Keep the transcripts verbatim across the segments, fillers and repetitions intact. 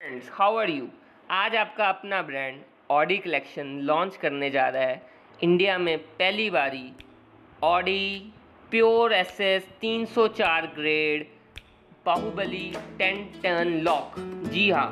Friends, how are you. आज आपका अपना ब्रांड ऑडी कलेक्शन लॉन्च करने जा रहा है इंडिया में पहली बारी। ऑडी प्योर एसएस तीन सौ चार grade Baahubali ten ton lock. जी हाँ,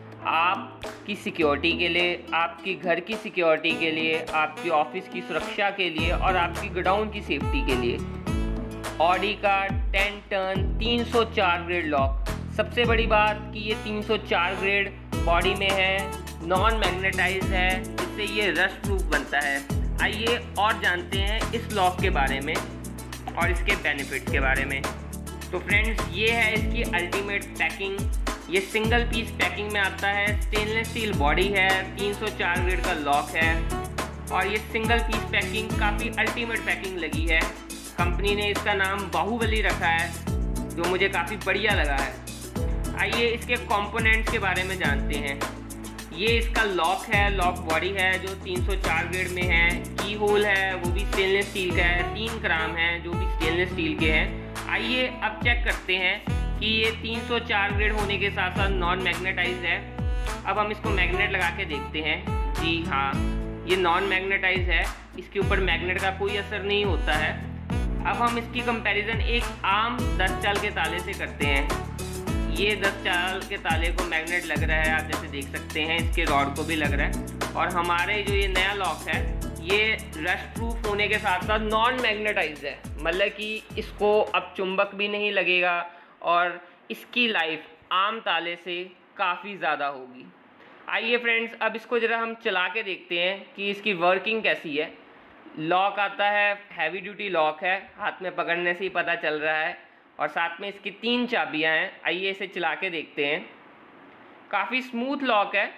आपकी सिक्योरिटी के लिए, आपकी घर की सिक्योरिटी के लिए, आपकी ऑफिस की सुरक्षा के लिए और आपकी गोडाउन की सेफ्टी के लिए ऑडी का टेन टन तीन सौ चार ग्रेड लॉक। सबसे बड़ी बात कि ये तीन सौ चार ग्रेड बॉडी में है, नॉन मैग्नेटाइज है, इससे ये रस्ट प्रूफ बनता है। आइए और जानते हैं इस लॉक के बारे में और इसके बेनिफिट्स के बारे में। तो फ्रेंड्स, ये है इसकी अल्टीमेट पैकिंग। ये सिंगल पीस पैकिंग में आता है, स्टेनलेस स्टील बॉडी है, तीन सौ चार ग्रेड का लॉक है और ये सिंगल पीस पैकिंग काफ़ी अल्टीमेट पैकिंग लगी है। कंपनी ने इसका नाम बाहुबली रखा है, जो मुझे काफ़ी बढ़िया लगा है। आइए इसके कंपोनेंट्स के बारे में जानते हैं। ये इसका लॉक है, लॉक बॉडी है जो तीन सौ चार ग्रेड में है। की होल है, वो भी स्टेनलेस स्टील का है। तीन क्राम है जो भी स्टेनलेस स्टील के हैं। आइए अब चेक करते हैं कि ये तीन सौ चार ग्रेड होने के साथ साथ नॉन मैग्नेटाइज है। अब हम इसको मैग्नेट लगा के देखते हैं। जी हाँ, ये नॉन मैग्नेटाइज है, इसके ऊपर मैग्नेट का कोई असर नहीं होता है। अब हम इसकी कंपैरिजन एक आम दस चाल के ताले से करते हैं। ये दस चाल के ताले को मैग्नेट लग रहा है, आप जैसे देख सकते हैं, इसके रॉड को भी लग रहा है। और हमारे जो ये नया लॉक है, ये रस्ट प्रूफ होने के साथ साथ नॉन मैग्नेटाइज है, मतलब कि इसको अब चुंबक भी नहीं लगेगा और इसकी लाइफ आम ताले से काफ़ी ज़्यादा होगी। आइए फ्रेंड्स, अब इसको ज़रा हम चला के देखते हैं कि इसकी वर्किंग कैसी है। लॉक आता है, हैवी ड्यूटी लॉक है, हाथ में पकड़ने से ही पता चल रहा है और साथ में इसकी तीन चाबियां हैं। आइए इसे चला के देखते हैं। काफ़ी स्मूथ लॉक है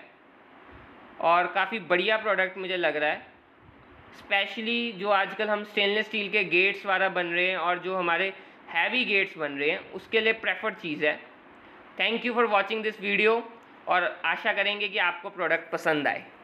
और काफ़ी बढ़िया प्रोडक्ट मुझे लग रहा है। स्पेशली जो आजकल हम स्टेनलेस स्टील के गेट्स वाला बन रहे हैं और जो हमारे हैवी गेट्स बन रहे हैं, उसके लिए प्रेफर्ड चीज़ है। Thank you for watching this video और आशा करेंगे कि आपको प्रोडक्ट पसंद आए।